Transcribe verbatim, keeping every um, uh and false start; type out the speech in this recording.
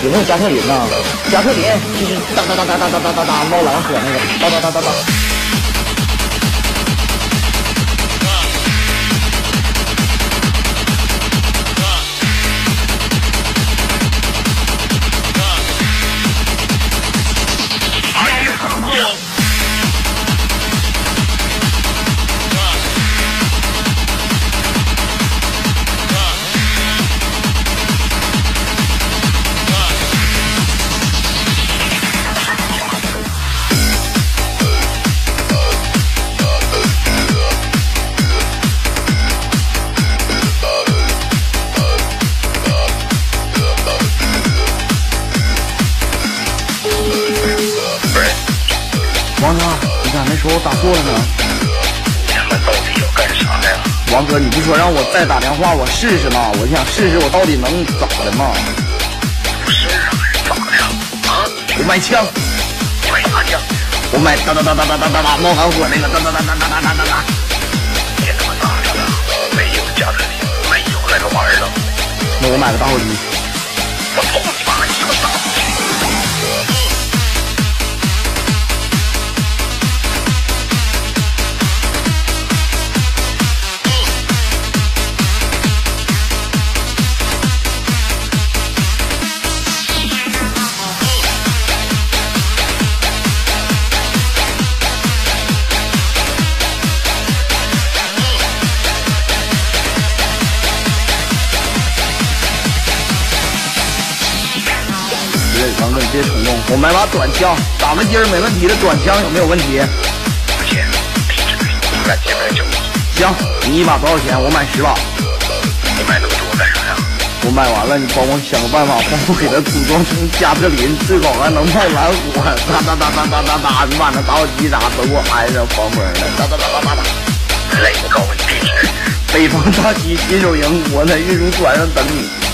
有没有加特林呢？加特林就是哒哒哒哒哒哒哒哒哒猫蓝火那个哒哒哒哒哒。王哥，你咋没说我打错了呢？ 你他妈到底要干啥呀？ 王哥，你不说让我再打电话我试试吗？我想试试我到底能咋的吗？ 不是啊，咋的呀？啊？ 我买枪。 你买啥枪？ 我买哒哒哒哒哒哒哒哒冒寒火那个哒哒哒哒哒哒哒哒哒。 别他妈打着了，没有加特林，没有那个玩意儿了。 那我买个打火机。 我操你妈！你他妈打火机！ 王哥，你别冲动，我买把短枪，打个筋儿没问题的，短枪有没有问题？ 不钱，地址你敢接不来就？ 行，你一把多少钱？我买十把。 你买那么多干啥呀？ 我买完了，你帮我想个办法，帮我给它组装成加特林，最好还能冒蓝火，哒哒哒哒哒哒哒，你把那打火机啥都给我安上防风的，哒哒哒哒哒哒。 来，我告诉你地址。 北方大西新手营，我在运输船上等你。